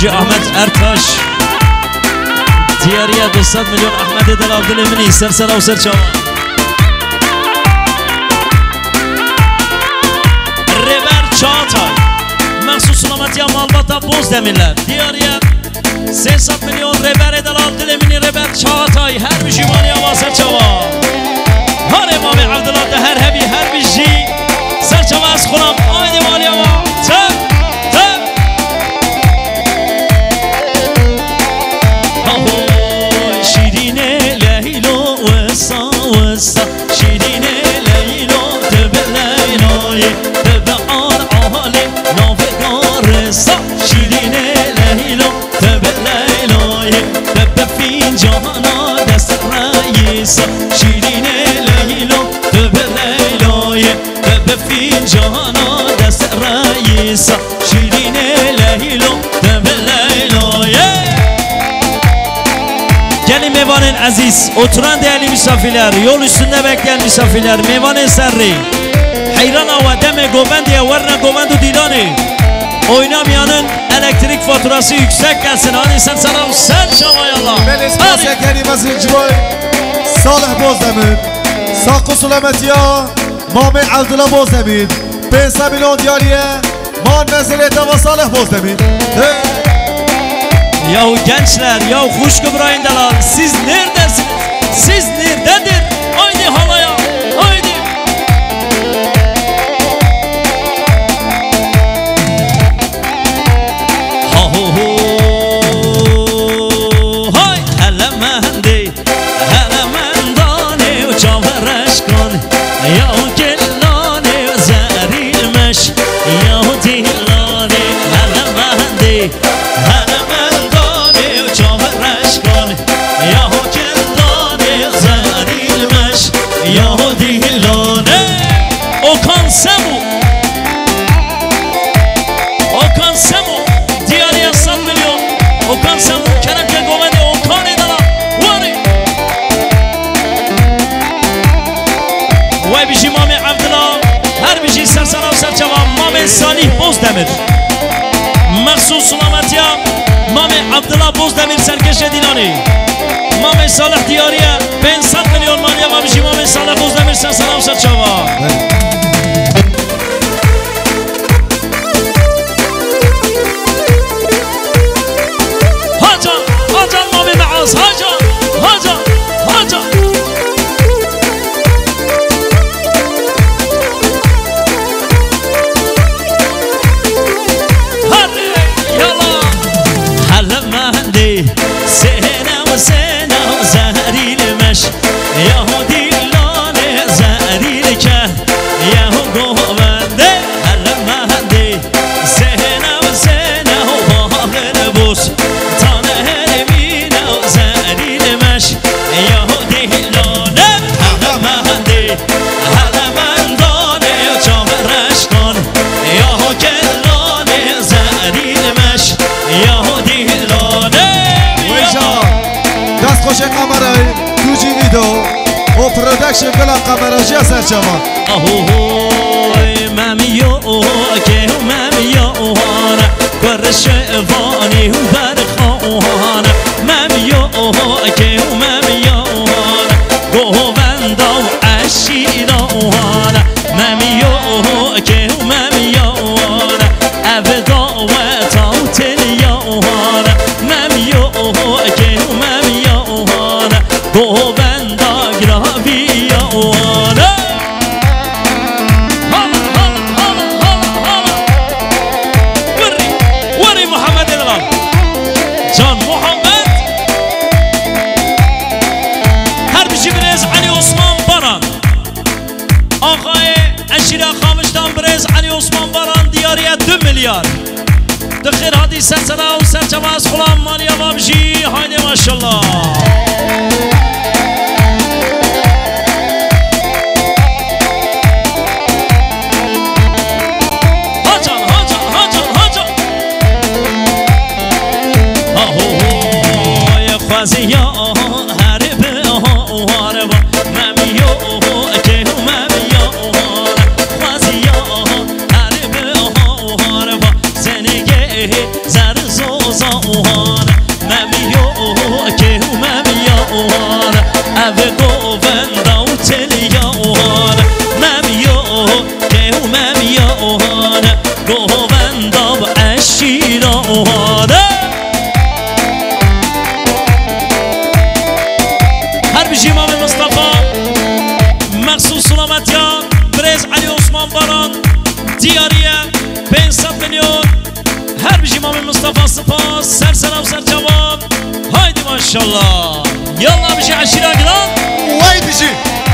بجي احمد ارتاش دیاریه 200 میلیون احمد دلال دل منی سر و سر چاوا ریبر چاتای مخصوص سلامتی مالباتا بوز دمیرler دیاریه 300 میلیون ریبر دلال دل منی ریبر چاتای هر بجی مانی آوا سر چاوا هر امام عبدالله ده هر هبی هر بجی سر چاوا از خونم آینه مانی آوا شیرینه لیلو دب لیلای دب آر آهالی نافگار سا شیرینه لیلو دب لیلای دب فینجانا دست رئیسا شیرینه لیلو دب لیلای دب فینجانا دست رئیسا شیرینه لیلو دب لیلای Gelin mevanın aziz, oturan değerli misafirler, yol üstünde bekleyen misafirler, mevanın serri Hayran ava deme govendiye verne govendu dilani Oynamayanın elektrik faturası yüksek gelsin. Hani sen sana sen şamayallah. Ben ismasa kelimesi icroy Salih Bozdemir Sakı Sulametiya Muhammed Abdullah Bozdemir 500 milyon diyariye Man meseliyete ve Salih Bozdemir Yahu gençler, yahu hoş gübrayın dalal. Siz neredesiniz? Siz nerededir? Haydi halaya, haydi. Ha ho ho, hay hele mendi, hele mendane o çavreşkan. Yahu kellane zerilmeş, yahu dillane hele mendi, hele Okan Semu Diyariye 100 milyon Okan Semu Keremke Govende Okan edala Vani Vay bişi Mami Abdullah Her bişi Sersana Serçava Mami Salih Bozdemir Meksus Sulametiya Mami Abdullah Bozdemir Serkeşe Dilani Mami Salih Diyariye 500 milyon maliye Vay bişi Mami Salih Bozdemir Sersana Serçava Haca Hadi yala Halle mendi Sena ve sena zehrilmeş Yahu dillane zehrilke Yahu govende Halle mendi Sena ve sena Bahır buz خوش قمرای توجی ویدو و پرودکشن بلا قمراجی سرچما اهوی ممیو که ممیو هانا کرش وانی و برخوان ممیو که ممیو هانا گووندا و اشیدا هانا ممیو که ممیو هانا ابدا و تاوتلیا هانا ممیو که ممیو هانا گووندا گراویا هانا جان محمد هر بشی برز علی عثمان باران آقای اشیره خامشتان برز علی عثمان باران دیاریه 2 میلیارد دخیر هادی سرسنه و سرچمه از خلام مالی بابجی هایده ماشالله خوازیا هرب هارب ممیو که ممیو خوازیا هرب هارب زنگه زر زوزا شیراده هر بجی امام مصطفى مخصوص سلامتیان برز علی عثمان باران دیاریه 500 میلیون هر بجی امام مصطفى سپاس سر سلام سر جواب هایدی ماشاءالله یلا بجی عشیره گران وای بجی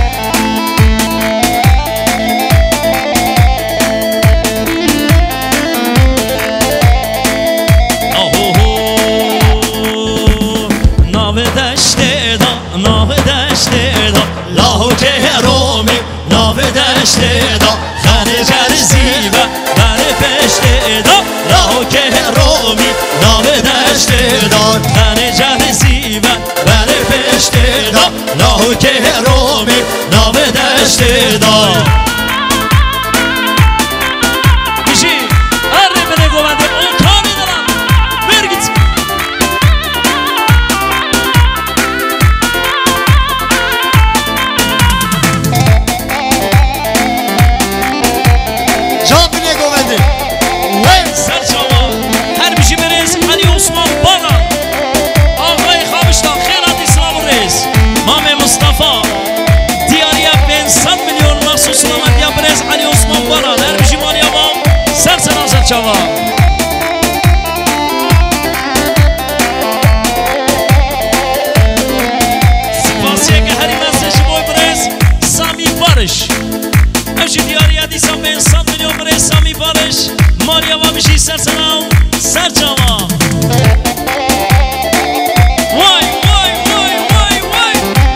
دشته دا خانه جرزی و بره پشته دا لاو که رومی ناو دشته دا خانه جرزی و بره پشته دا لاو که رومی ناو دشته دا بشی اره بله گوونده اون کانی دارم برگیت شما سپاسیه که هری مسیج بوی برز سامی بارش امشی دیاری دیسا به 100 میلیون برز سامی بارش ماریا و بشی سر سلام سر جوا وای وای وای وای وای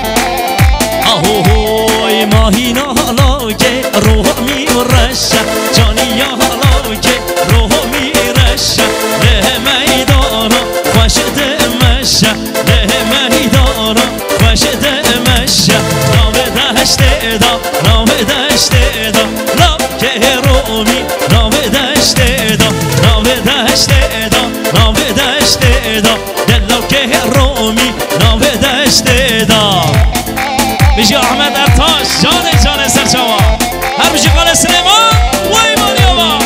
آهوی ماهینا حالا که روح می رشه جانی حالا که روح می رشه له میدانا خوش دمشه له میدانا خوش دمشه نام دشته دا نام دشته دا لا که رومی نام دشته دا نام دشته دا نام دشته دا دلا که رومی نام دشته دا بجی احمد ارتاش جان سرچوا هر بجی قال سلیمان وای ماریاما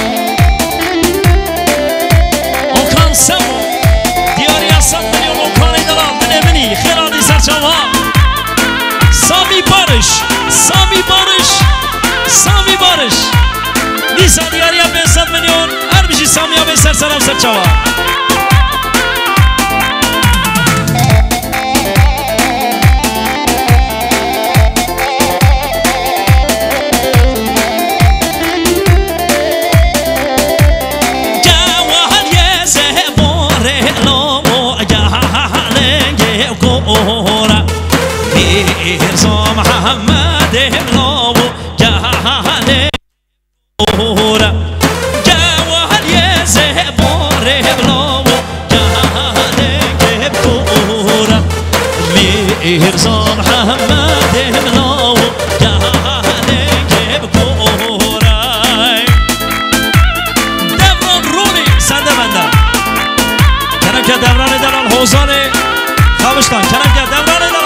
اوکان سمو دیاری 100 میلیون اوکانی دلال دل منی خیرانی سرچوا سامی بارش سامی بارش سامی بارش نیسا دیاری 500 میلیون هر بجی سامی ها به سر سلام سرچوا میرزا محمد لاو جهان اورا جوال یه زبار لاو جهان اورا میرزا محمد لاو جهان اورا دوران رونی سنده بنده کنم که دوران دلال حوزان خوابشتان کنم که دوران دلال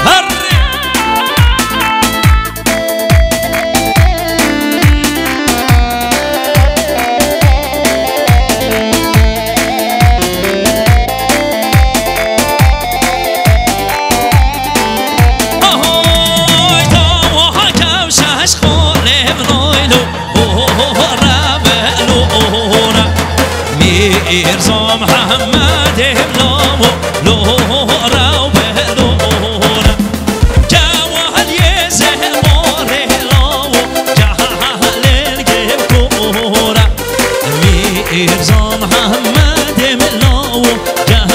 میرزا محمد لاو لورا و بلورا جوال یه زبار لاو جهال گبورا میرزا محمد لاو